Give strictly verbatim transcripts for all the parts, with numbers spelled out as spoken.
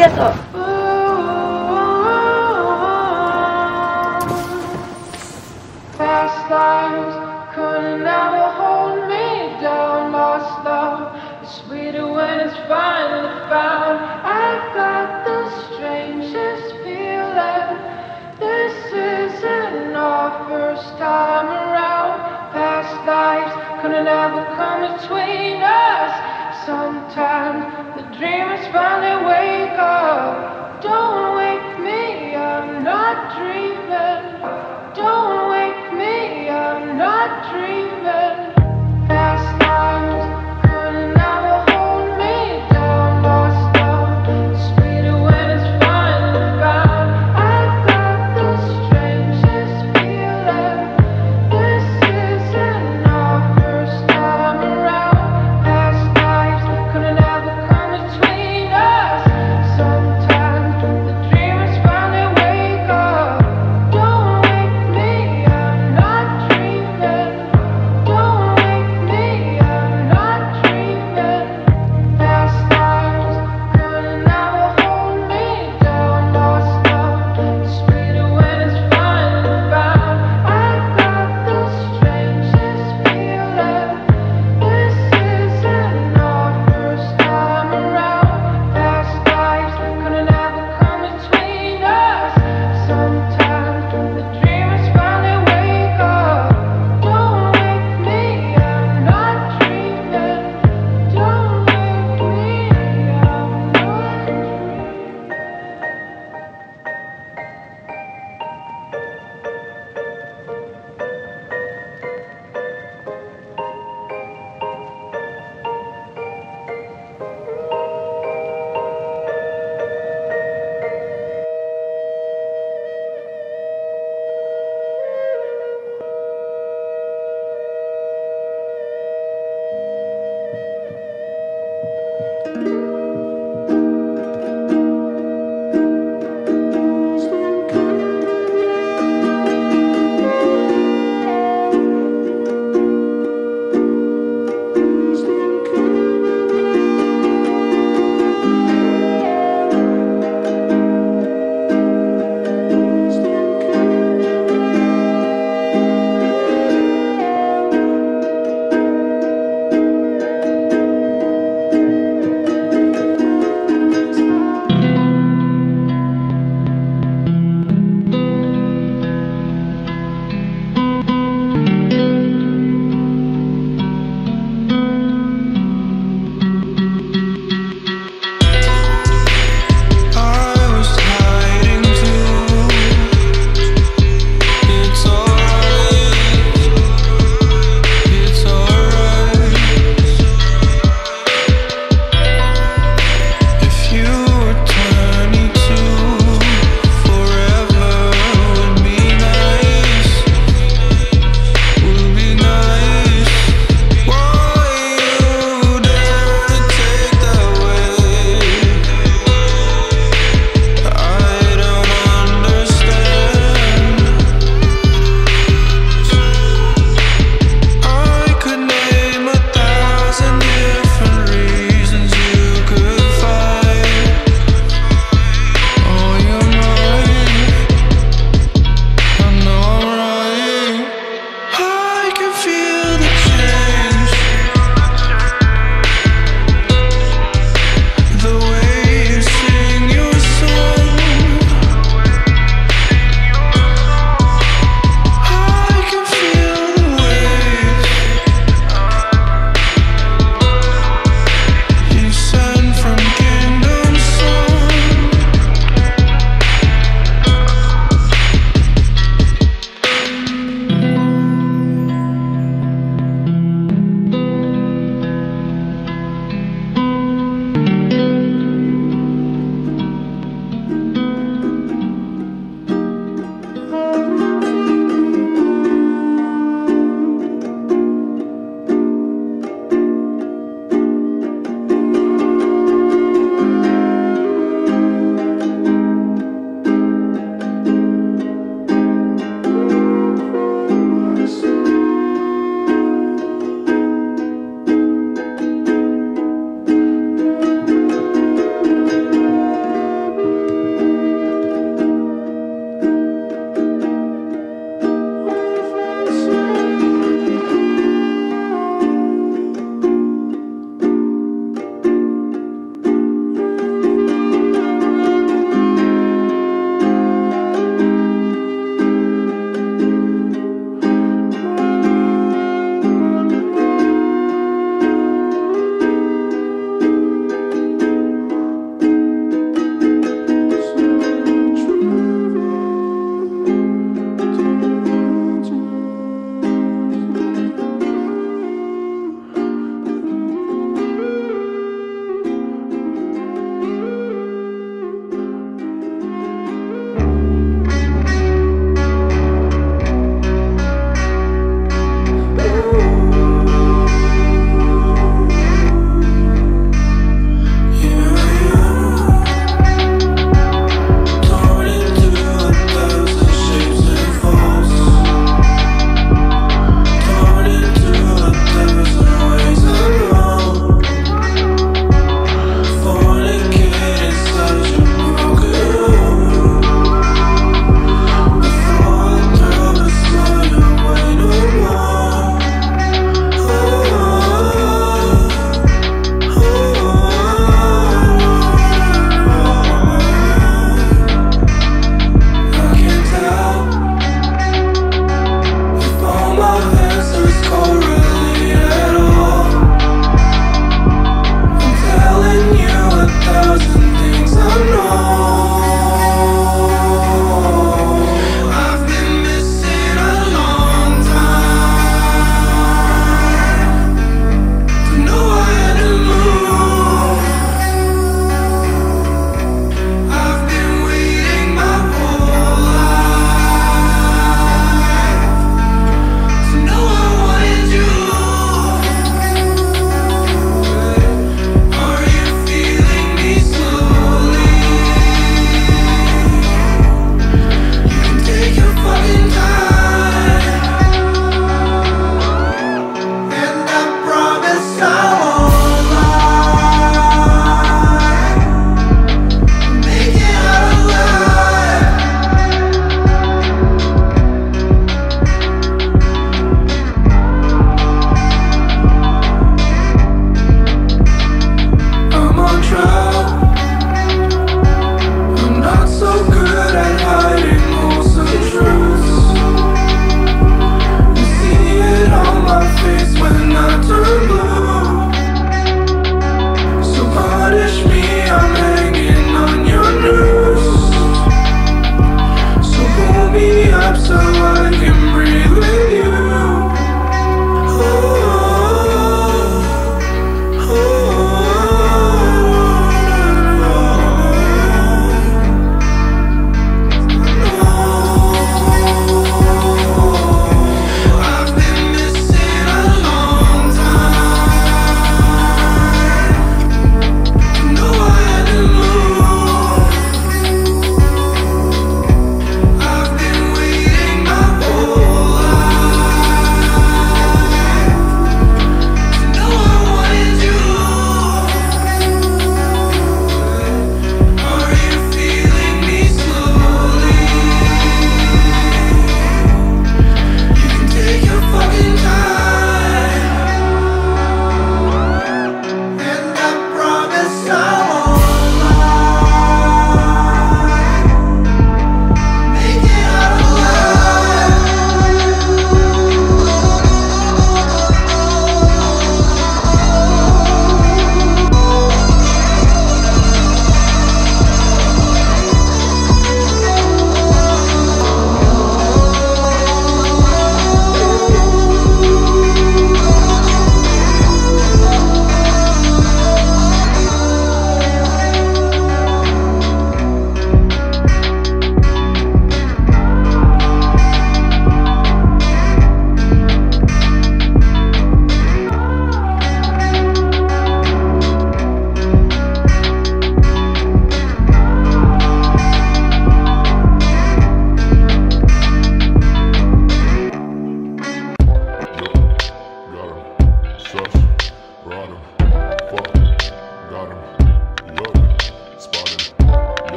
りがとう。 Past lives couldn't ever hold me down. Lost love is sweeter when it's finally found. I've got the strangest feeling. This isn't our first time around. Past lives couldn't ever come between us. Sometimes the dreamers finally wake up. Don't wake me, I'm not dreaming. Don't wake me, I'm not dreaming. Past lives couldn't ever hold me down. Lost love, sweeter when it's finally found. I've got the strangest feeling. This isn't our first time around. Past lives couldn't ever come between us. Sometimes the dreamers finally wake up. Don't wake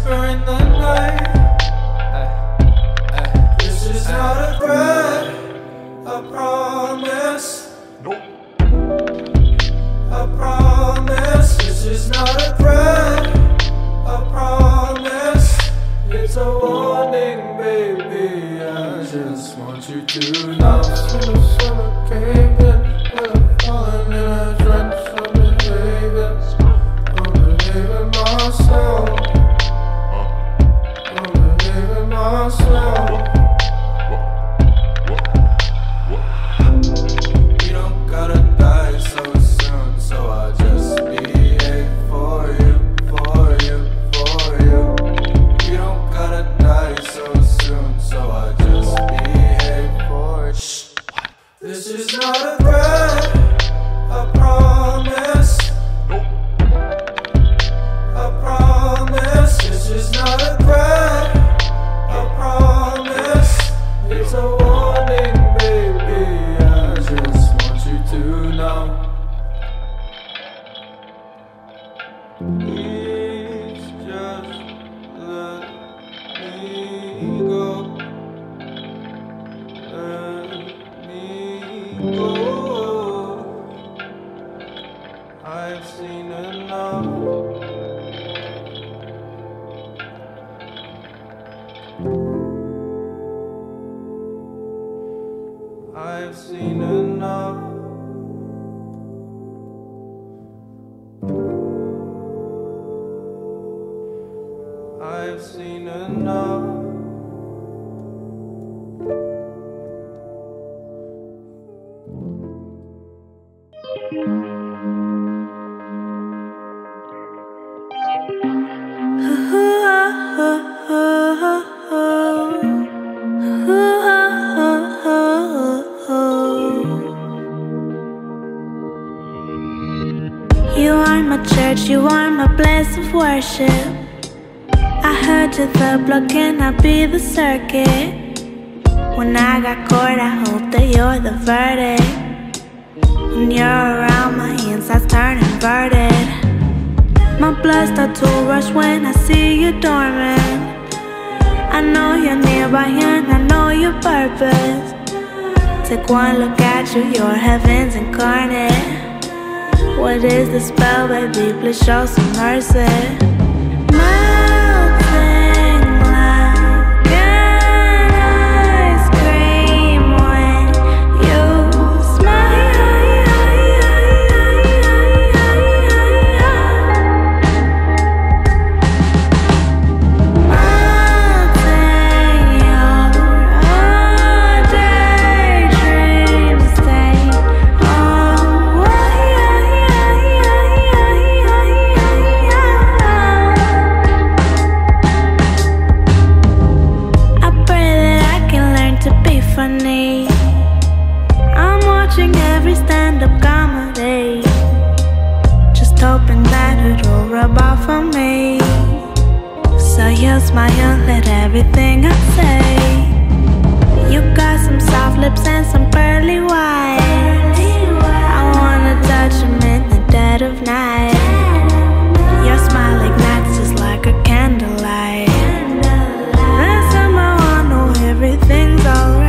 whisper in the night. This is not a threat, I promise. Nope. I promise. This is not a threat, I promise. It's a warning, baby. I just want you to know. Soon as summer came in, and I'm falling in a drench of behavior. I'm believing myself. I'm believing myself. You don't gotta die so soon, so I just behave for you, for you, for you. You don't gotta die so soon, so I just behave for you. Shh. This is not a threat, I promise. Nope. I promise. This is not a threat, I promise. It's a warning, baby. I just want you to know. Please just let me go. Let me go. I've seen enough. I've seen enough. I've seen enough. You are my church, you are my place of worship. I heard you the block, can I be the circuit? When I got caught, I hope that you're the verdict. When you're around, my insides turn inverted. My blood starts to rush when I see you dormant. I know you're nearby and I know your purpose. Take one look at you, you're heaven's incarnate. What is the spell, baby? Please show some mercy. Melting like an ice cream when you smile. Melting your daydream state. Oh, funny. I'm watching every stand-up comedy, just hoping that it'll rub off on me. So you smile, let everything I say. You got some soft lips and some pearly white. I wanna touch them in the dead of night. Your smile ignites just like a candlelight. And somehow I know everything's alright.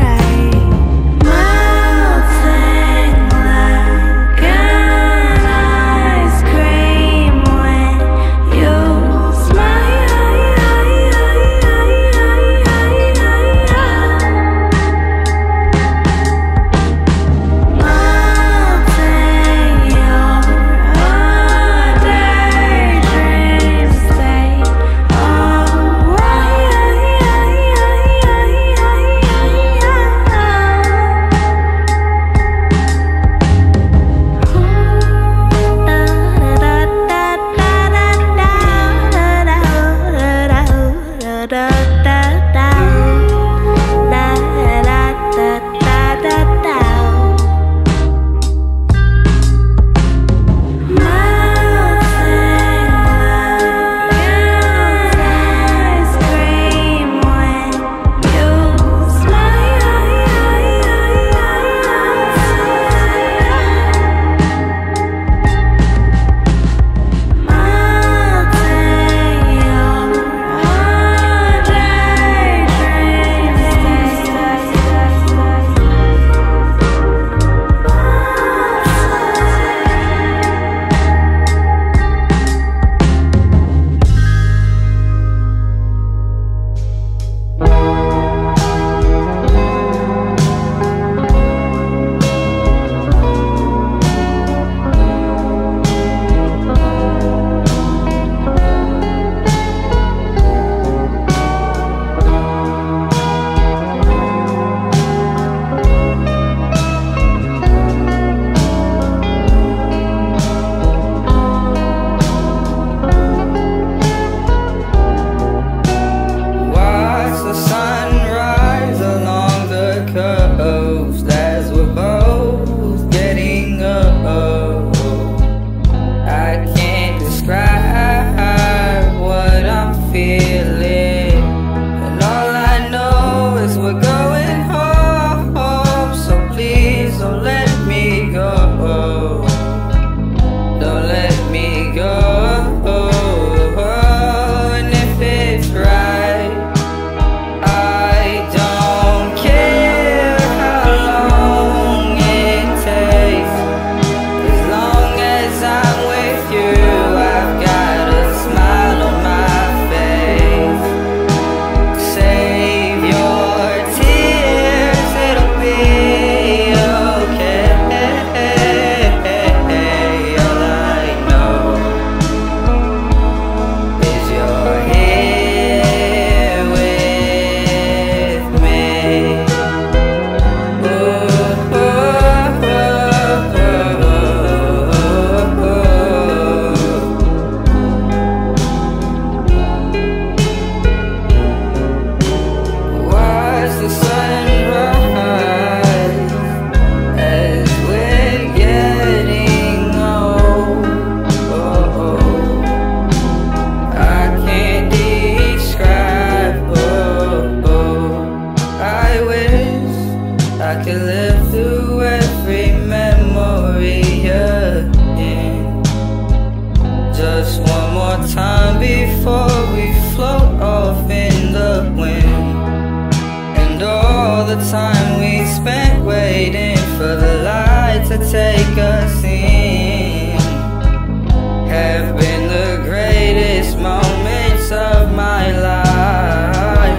before we float off in the wind. And all the time we spent waiting for the light to take us in have been the greatest moments of my life.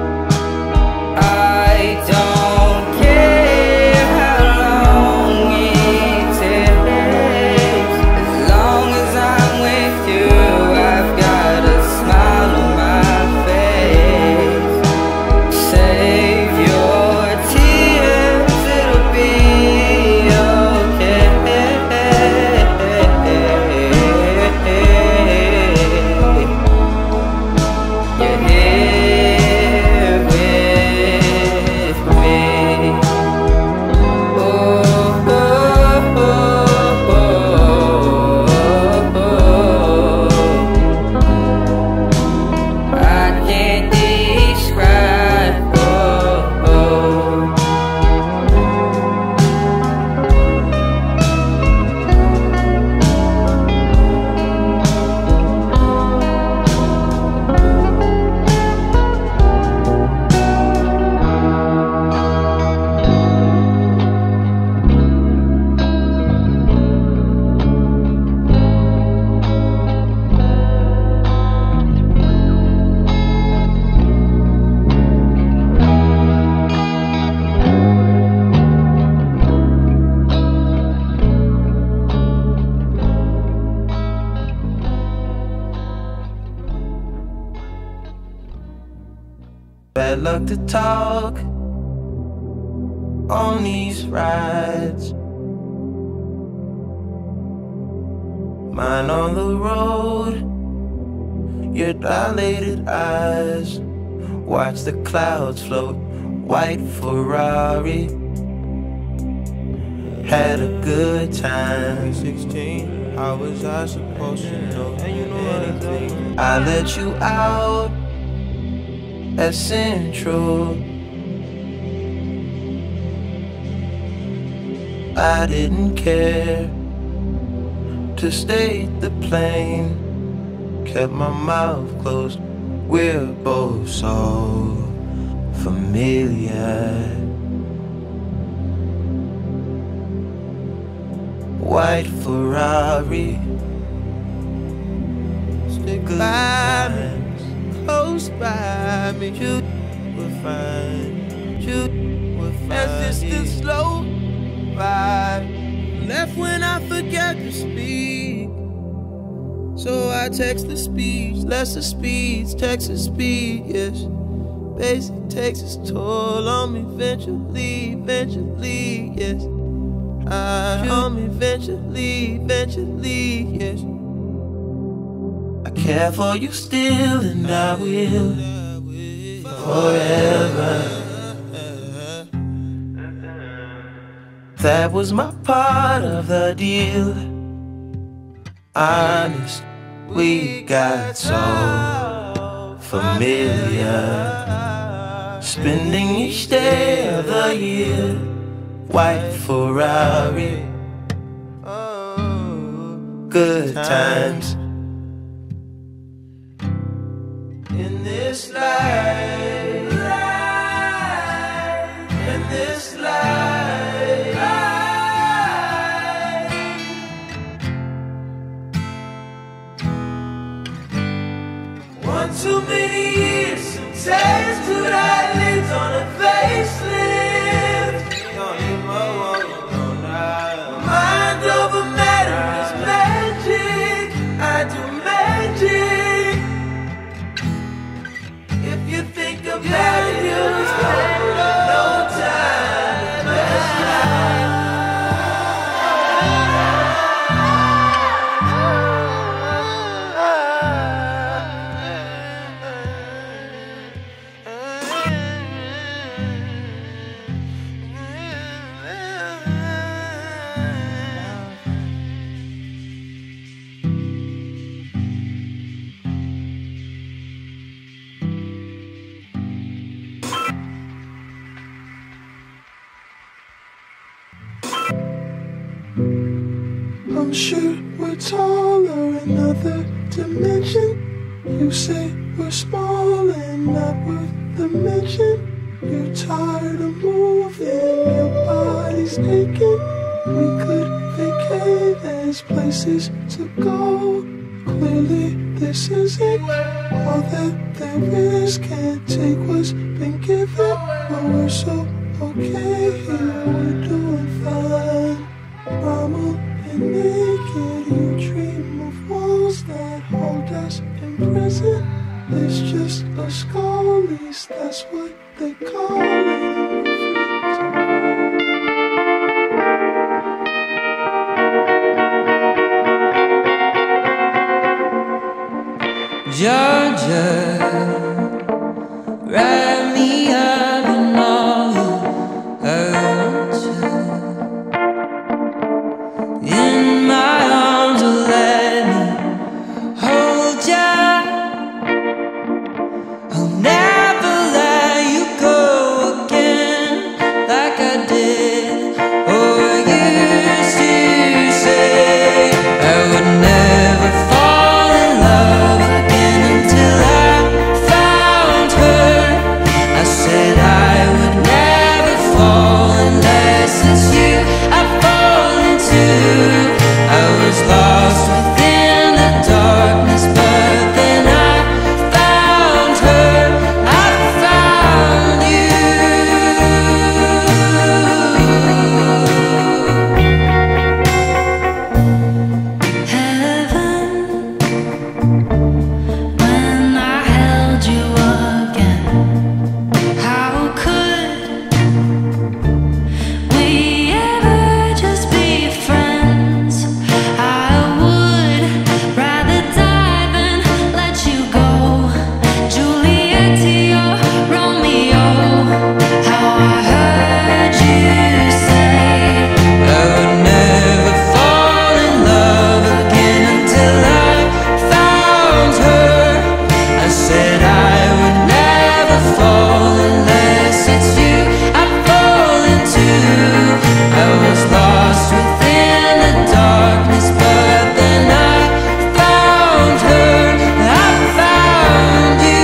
I don't care how long it takes, as long as I'm with you, I've got a smile on my face. Save your tears, it'll be okay. You're here with me. Oh, oh, oh, oh, oh. I can't describe. Oh, oh. Bad luck to talk on these rides. Mine on the road, your dilated eyes. Watch the clouds float, white Ferrari. Had a good time. sixteen, how was I supposed to know anything? I let you out at Central. I didn't care to stay the plane. Kept my mouth closed. We're both so familiar. White Ferrari. Stick by me, close by me. You will find, you will find. As distance slow by. Left when I forget to speak, so I text the speech. Lesser speeds, Texas speed, yes. Basic takes its toll on me eventually, eventually, yes. I on me eventually, eventually, yes. I care for you still, and I will forever. That was my part of the deal. Honest, we got so familiar. Spending each day of the year. White Ferrari. Good times. In this life, in this life, one too many years, some taste to that leaves on a facelift. Mind over matter is magic. I do magic. If you think about it, you'll spend no time. That's I'm sure we're taller in another dimension. You say we're small and not worth the mention. You're tired of moving, your body's aching. We could vacate, there's places to go. Clearly this isn't all that there is. Can't take what's been given, but we're so okay here, we're doing fine. Mama and naked, you dream of walls that hold us in prison. It's just a skull, at least that's what they call it. Georgia, wrap me up in all you hurt you. In my arms, will let me hold ya. I'll never let you go again like I did or used to say. I would never fall in love again until I found her. I said I would never fall unless it's you I fall into. I was lost within the darkness, but then I found her. I found you. Heaven, when I held you again, how could we ever just be friends? I would rather die than let you go. Juliet to your Romeo, how I heard you say I would never fall in love again until I found her. I said I would never fall unless it's you I fall into. I was lost within the darkness, but then I found her. I found you.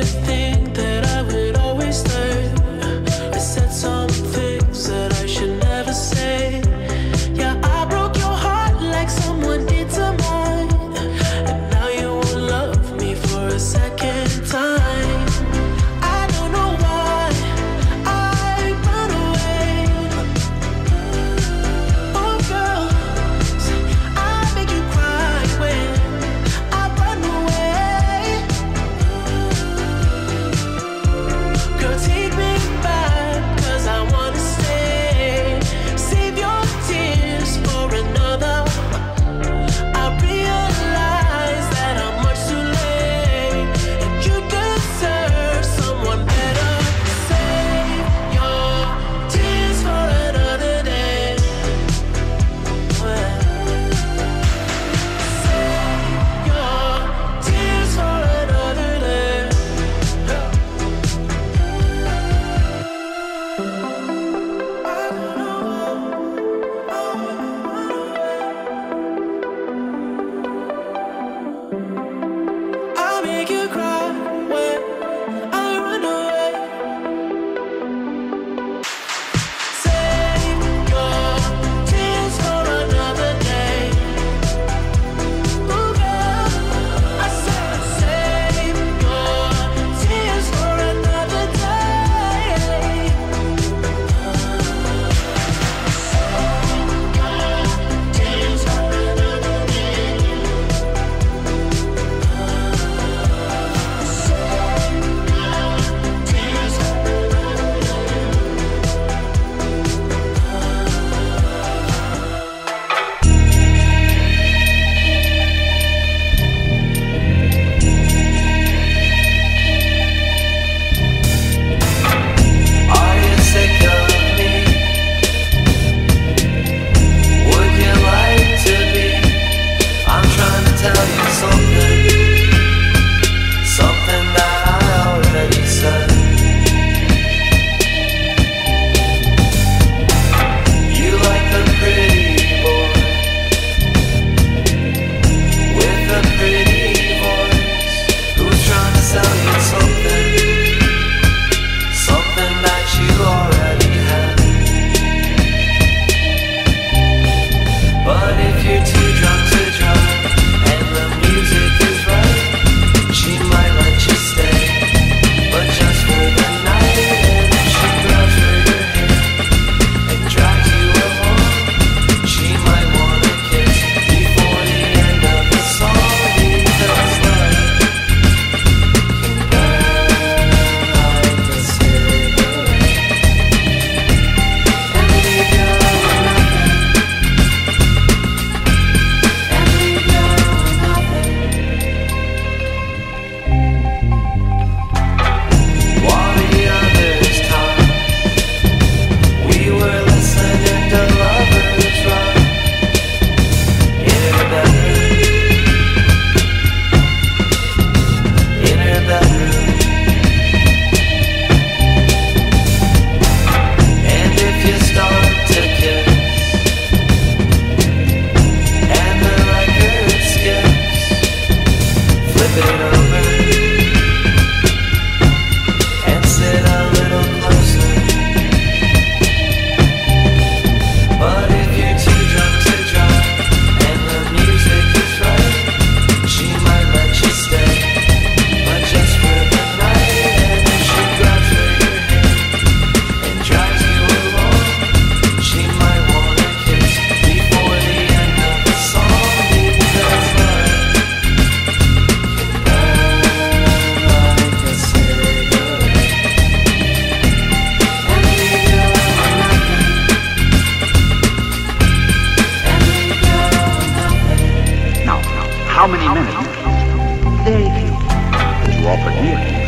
How many minutes? Very few. You offered me a kiss.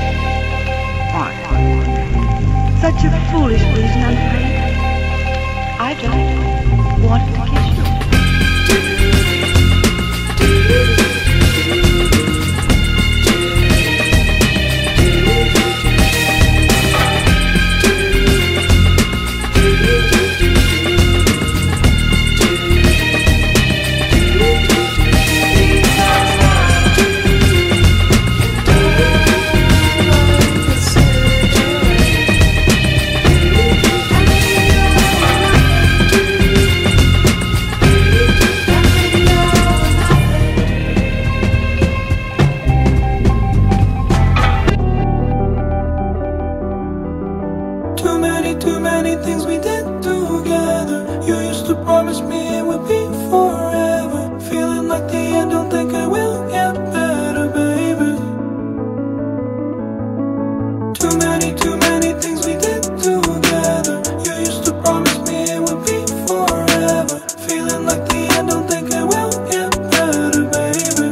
Why? Such a foolish reason, I'm afraid. I just wanted to kiss you. many things we did together. You used to promise me it would be forever. Feeling like the end, don't think it will get better, baby. Too many, too many things we did together. You used to promise me it would be forever. Feeling like the end, don't think it will get better, baby.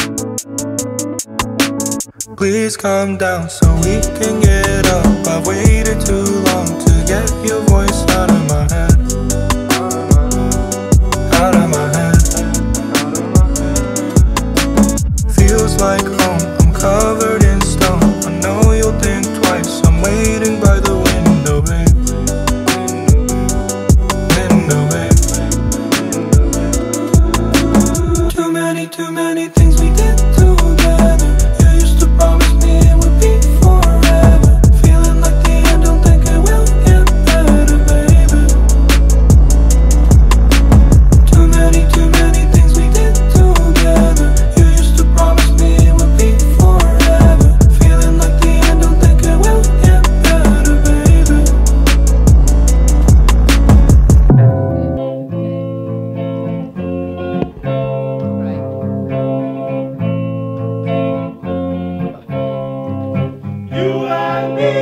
Please calm down so we can get up. I've waited too long to get your voice out of my head. Out of my head. Feels like home, I'm covered in stone. I know you'll think twice, I'm waiting by the window, babe. Window, babe. Too many, too many things we did together. You used to promise me it would be forever. Feeling like the end, don't think it will get better, baby. Too many, too many things we did together. You used to promise me it would be forever. Feeling like the end, don't think it will get better, baby. You and me.